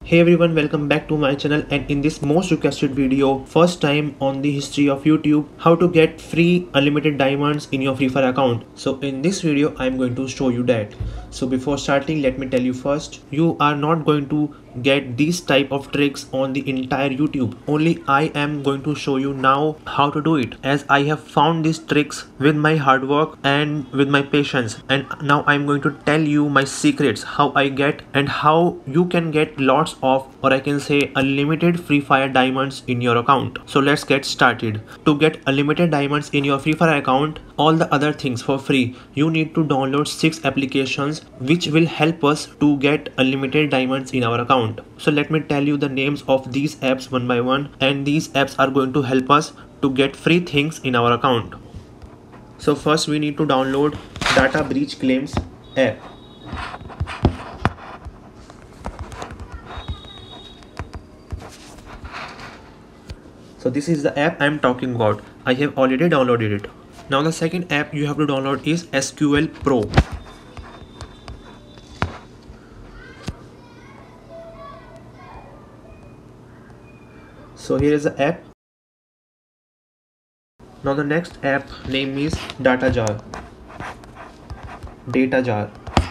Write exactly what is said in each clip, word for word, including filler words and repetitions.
Hey everyone, welcome back to my channel, and in this most requested video, first time on the history of YouTube, how to get free unlimited diamonds in your Free Fire account. So in this video, I'm going to show you that. So before starting, let me tell you first, you are not going to get these type of tricks on the entire YouTube. Only I am going to show you now how to do it, as I have found these tricks with my hard work and with my patience, and now I'm going to tell you my secrets, how I get and how you can get lots of, or I can say unlimited Free Fire diamonds in your account. So let's get started. To get unlimited diamonds in your Free Fire account, all the other things for free, you need to download six applications which will help us to get unlimited diamonds in our account. So let me tell you the names of these apps one by one, and these apps are going to help us to get free things in our account. So first we need to download Data Breach Claims app. So this is the app I am talking about. I have already downloaded it. Now the second app you have to download is S Q L Pro. So here is the app. Now the next app name is Data Jar. Data Jar.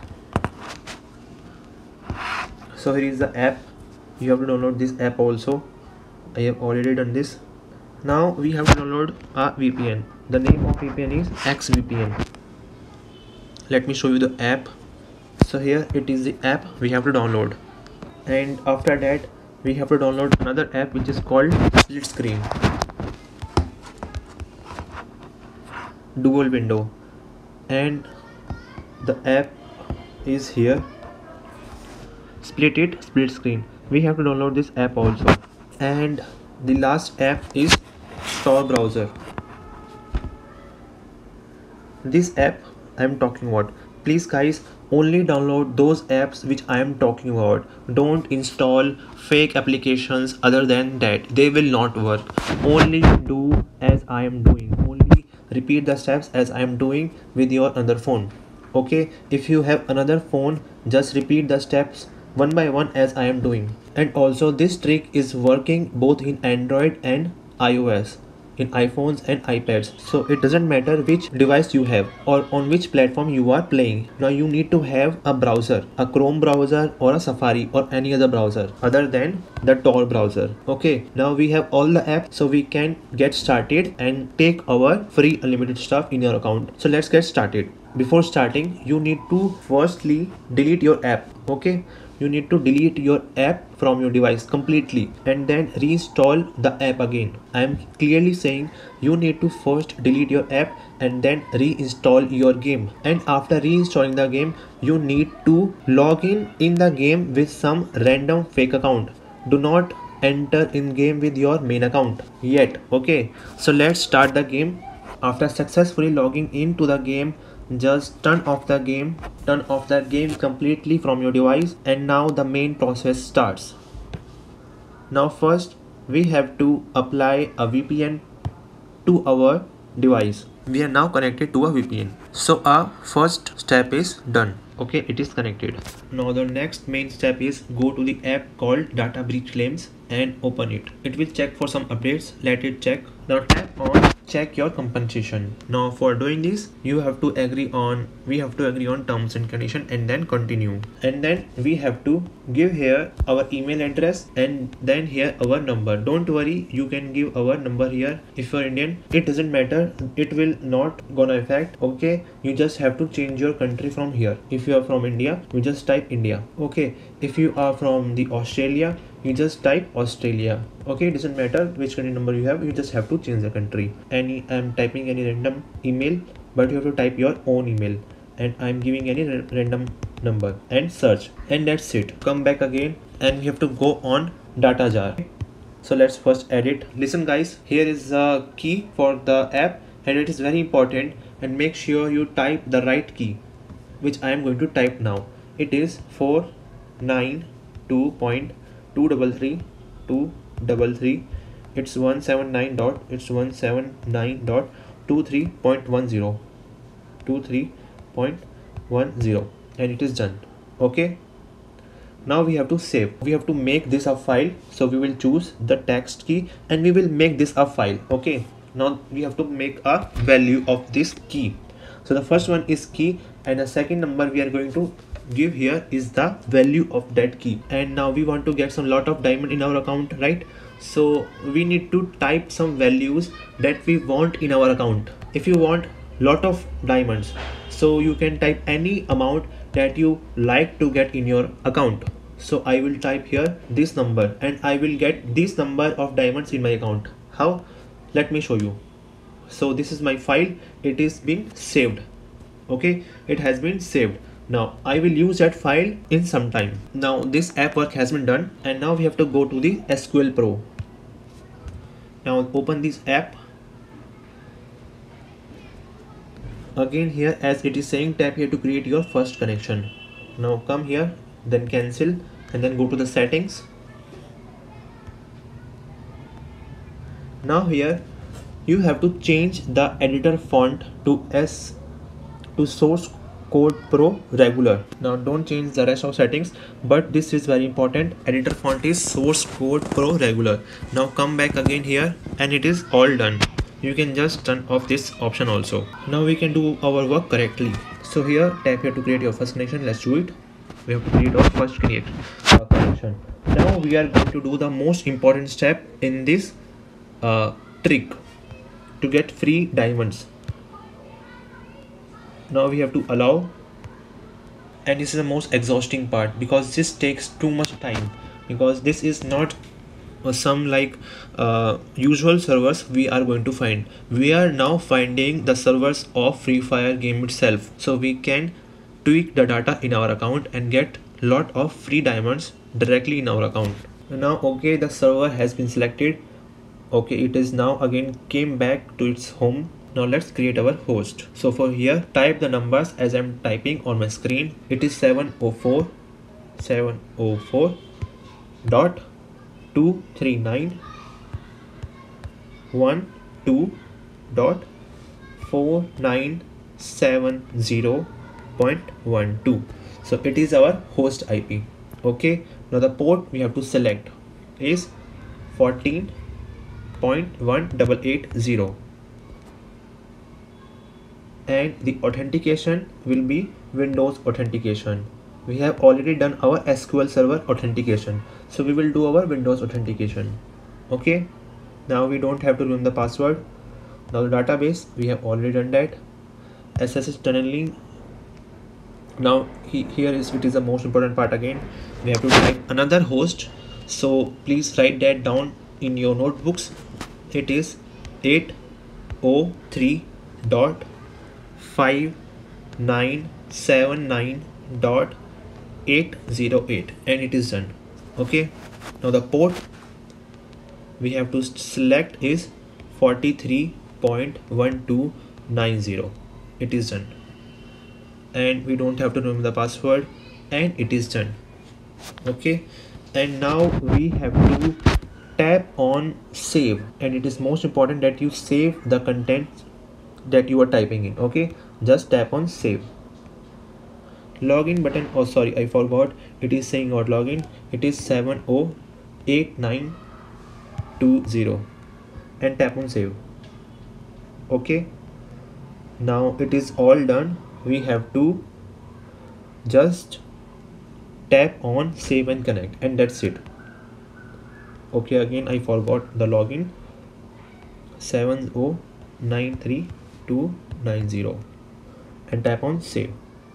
So here is the app. You have to download this app also. I have already done this. Now we have to download a V P N. The name of V P N is X V P N. Let me show you the app. So here it is the app we have to download, and after that we have to download another app which is called Split Screen. Dual window, and the app is here. Split it, Split Screen. We have to download this app also. And the last app is Tor Browser. This app I am talking about. Please guys, only download those apps which I am talking about. Don't install fake applications other than that. They will not work. Only do as I am doing. Only repeat the steps as I am doing with your other phone. Okay, if you have another phone, just repeat the steps one by one as I am doing. And also this trick is working both in Android and iOS, in iPhones and iPads. So it doesn't matter which device you have or on which platform you are playing. Now you need to have a browser, a Chrome browser or a Safari or any other browser other than the Tor browser. Okay, now we have all the apps, so we can get started and take our free unlimited stuff in your account. So let's get started. Before starting, you need to firstly delete your app. Okay, you need to delete your app from your device completely and then reinstall the app again. I am clearly saying you need to first delete your app and then reinstall your game. And after reinstalling the game, you need to log in in the game with some random fake account. Do not enter in game with your main account yet. Okay, so let's start the game. After successfully logging into the game, just turn off the game turn off the game completely from your device, and now the main process starts. Now first we have to apply a V P N to our device. We are now connected to a V P N, so our first step is done. Okay, it is connected. Now the next main step is go to the app called Data Breach Claims and open it. It will check for some updates. Let it check. Now tap on check your compensation. Now for doing this, you have to agree on we have to agree on terms and condition and then continue. And then we have to give here our email address and then here our number. Don't worry, you can give our number here. If you're Indian, it doesn't matter, it will not gonna affect. Okay, you just have to change your country from here. If you are from India, you just type India. Okay, if you are from the Australia, you just type Australia. Okay, it doesn't matter which country number you have, you just have to change the country. Any I'm typing any random email, but you have to type your own email, and I'm giving any ra random number and search, and that's it. Come back again and you have to go on Data Jar. So let's first edit. Listen guys, here is a key for the app and it is very important, and make sure you type the right key, which I am going to type now. It is four nine two dot two three three two three three. It's one seven nine dot it's one seven nine dot two three dot one zero two three dot one zero, and it is done. Okay, Now we have to save. We have to make this a file. So we will choose the text key and we will make this a file. Okay. Now we have to make a value of this key. So the first one is key, and the second number we are going to give here is the value of that key. And now we want to get some lot of diamond in our account, right? So we need to type some values that we want in our account. If you want lot of diamonds, so you can type any amount that you like to get in your account. So I will type here this number and I will get this number of diamonds in my account. How? Let me show you. So this is my file. It is being saved. Okay, it has been saved. Now I will use that file in some time. Now this app work has been done, and now we have to go to the S Q L Pro. Now open this app. Again here, as it is saying, tap here to create your first connection. Now come here, then cancel, and then go to the settings. Now here you have to change the editor font to S to Source Code Pro Regular. Now don't change the rest of settings, but this is very important. Editor font is Source Code Pro Regular. Now come back again here, and it is all done. You can just turn off this option also. Now we can do our work correctly. So here, tap here to create your first connection. Let's do it. We have to create our first connect, uh, connection. Now we are going to do the most important step in this uh, trick to get free diamonds. Now we have to allow, and this is the most exhausting part because this takes too much time, because this is not uh, some like uh, usual servers we are going to find. We are now finding the servers of Free Fire game itself, so we can tweak the data in our account and get lot of free diamonds directly in our account. Now okay, the server has been selected. Okay, it is now again came back to its home. Now let's create our host. So for here, type the numbers as I'm typing on my screen. It is seven oh four seven oh four dot two three nine one two dot four nine seven zero dot one two. So it is our host I P. Okay, now the port we have to select is fourteen dot one eight eight zero, and the authentication will be Windows authentication. We have already done our S Q L Server authentication, so we will do our Windows authentication. Okay, now we don't have to remember the password. Now the database, we have already done that. S S H tunneling. Now he, here is it is the most important part again. We have to type another host, so please write that down in your notebooks. It is eight oh three dot five nine seven nine dot eight zero eight, and it is done. Okay, now the port we have to select is forty-three dot one two nine zero. It is done, and we don't have to remember the password, and it is done. Okay, and now we have to tap on save, and it is most important that you save the content that you are typing in. Okay, just tap on save. Login button, oh sorry, I forgot, it is saying not login. It is seven oh eight nine two zero, and tap on save. Okay, now it is all done. We have to just tap on save and connect, and that's it. Okay, again I forgot the login, seven oh nine three two nine zero, and tap on save.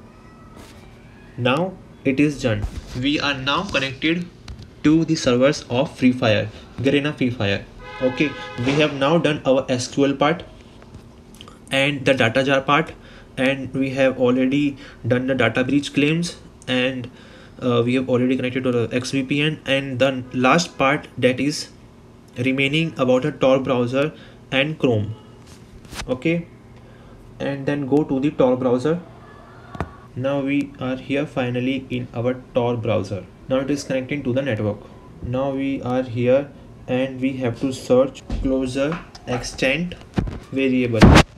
Now it is done. We are now connected to the servers of Free Fire, Garena Free Fire. Okay, we have now done our S Q L part and the data jar part, and we have already done the data breach claims, and uh, we have already connected to the X V P N, and the last part that is remaining about a Tor browser and Chrome. Okay, and then go to the Tor browser. Now we are here finally in our Tor browser. Now it is connecting to the network. Now we are here and we have to search closure extent variable.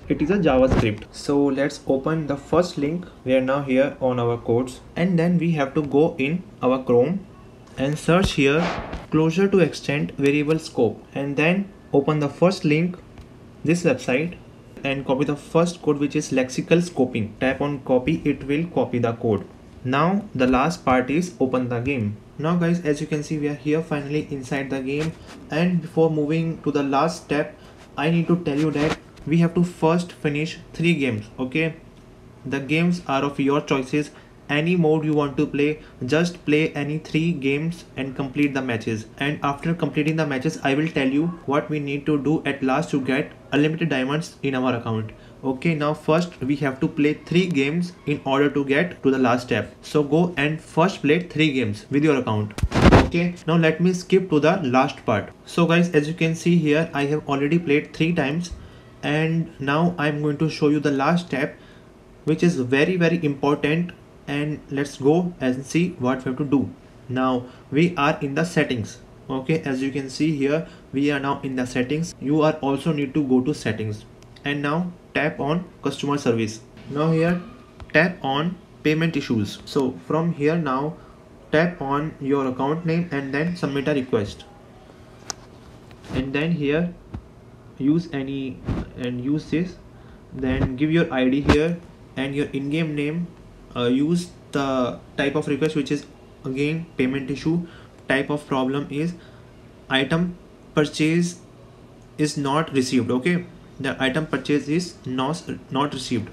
It is a JavaScript. So let's open the first link. We are now here on our codes, and then we have to go in our Chrome and search here closure to extent variable scope, and then open the first link, this website, and copy the first code, which is lexical scoping. Tap on copy, it will copy the code. Now the last part is open the game. Now guys, as you can see, we are here finally inside the game, and before moving to the last step, I need to tell you that we have to first finish three games. Okay, the games are of your choices. Any mode you want to play, just play any three games and complete the matches. And after completing the matches, I will tell you what we need to do at last to get unlimited diamonds in our account. Okay, now first we have to play three games in order to get to the last step. So go and first play three games with your account. Okay, now let me skip to the last part. So guys, as you can see here, I have already played three times, and now I'm going to show you the last step, which is very very important. And let's go and see what we have to do. Now we are in the settings. Okay, as you can see here, we are now in the settings. You are also need to go to settings, and now tap on customer service. Now here tap on payment issues. So from here now tap on your account name and then submit a request, and then here use any and use this, then give your I D here and your in-game name. Uh, use the type of request, which is again payment issue. Type of problem is item purchase is not received. Okay, the item purchase is not not received.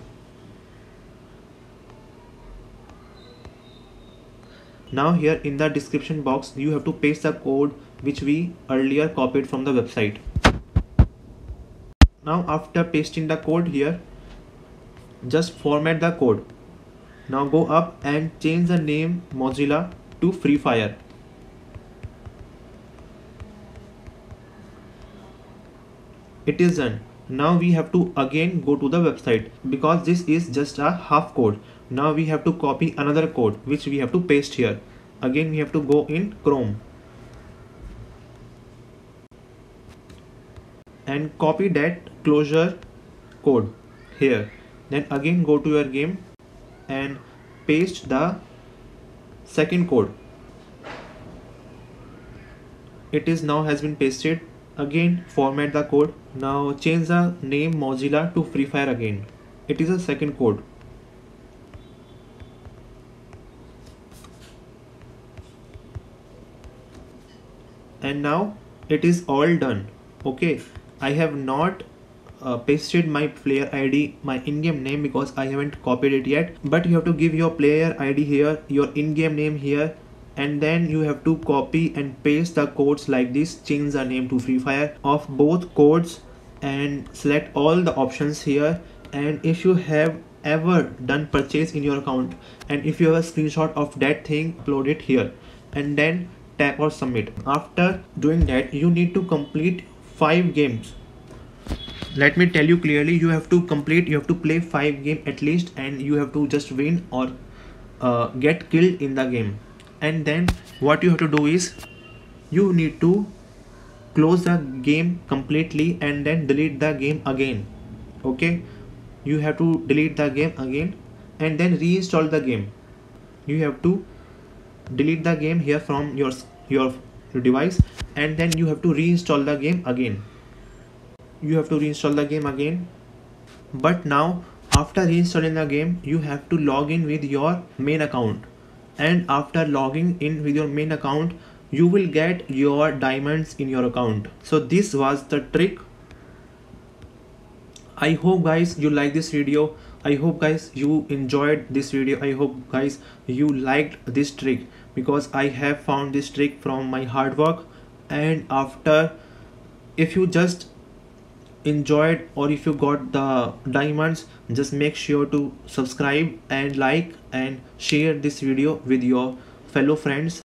Now here in the description box, you have to paste the code which we earlier copied from the website. Now after pasting the code here, just format the code. Now go up and change the name Mozilla to Free Fire. It is done. Now we have to again go to the website, because this is just a half code. Now we have to copy another code which we have to paste here. Again we have to go in Chrome and copy that closure code here. Then again go to your game and paste the second code. It is now has been pasted. Again format the code. Now change the name Mozilla to Free Fire again. It is a second code. And now it is all done. Okay, I have not Uh, pasted my player I D, my in-game name, because I haven't copied it yet. But you have to give your player I D here, your in-game name here, and then you have to copy and paste the codes like this. Change the name to Free Fire of both codes and select all the options here. And if you have ever done purchase in your account, and if you have a screenshot of that thing, upload it here and then tap or submit. After doing that, you need to complete five games. Let me tell you clearly, you have to complete, you have to play five games at least, and you have to just win or uh, get killed in the game. And then what you have to do is you need to close the game completely and then delete the game again. Okay, you have to delete the game again and then reinstall the game. You have to delete the game here from your your device, and then you have to reinstall the game again. You have to reinstall the game again. But now after reinstalling the game, you have to log in with your main account, and after logging in with your main account, you will get your diamonds in your account. So this was the trick. I hope guys you like this video. I hope guys you enjoyed this video. I hope guys you liked this trick, because I have found this trick from my hard work. And after, if you just enjoyed or if you got the diamonds, just make sure to subscribe and like and share this video with your fellow friends.